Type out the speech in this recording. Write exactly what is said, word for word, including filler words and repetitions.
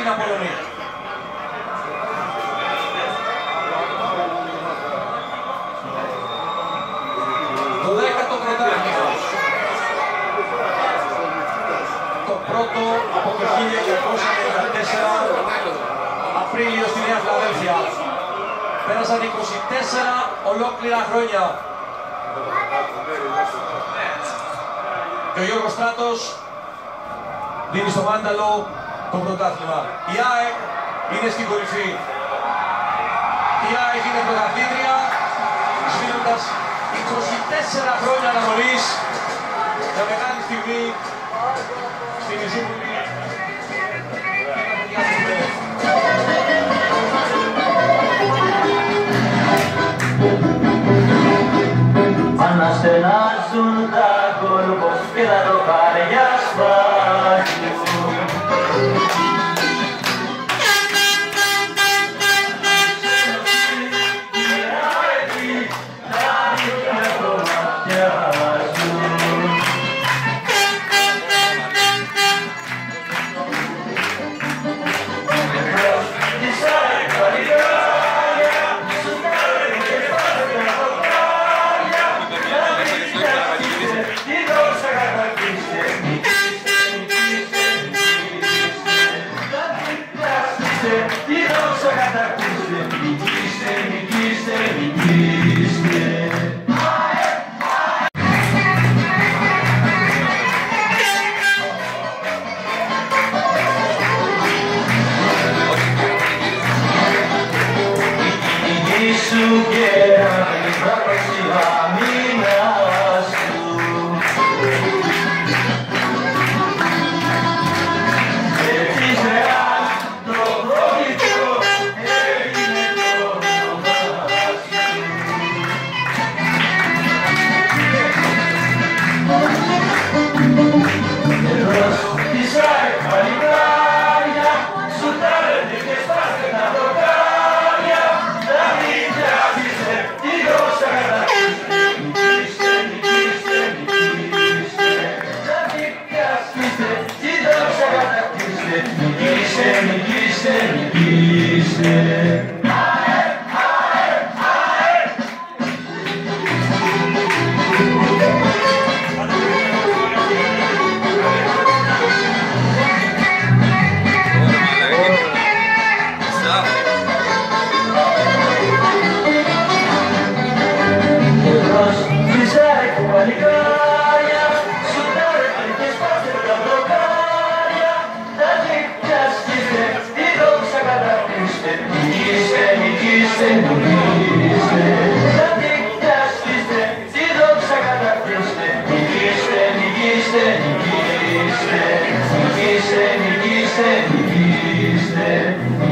την Απόλλωνη. Το δέκατο πρωτάθλημα. Το πρώτο από το χίλια εννιακόσια ενενήντα τέσσερα, Απρίλιο στη Νέα Φιλαδέλφια. Πέρασαν είκοσι τέσσερα ολόκληρα χρόνια. Και ο Γιώργος Στράτος δίνει στο Μάνταλο το πρωτάθλημα. Η ΑΕΚ είναι στην κορυφή. Η ΑΕΚ είναι πρωταθλήτρια, σφύνοντας είκοσι τέσσερα χρόνια αναμονής για μεγάλη στιγμή στην Ιζούπολη. Αναστενάζουν τα κόλπος και τα τροχάρια σπάζουν. Νικήστε, νικήστε, νικήστε, νικήστε.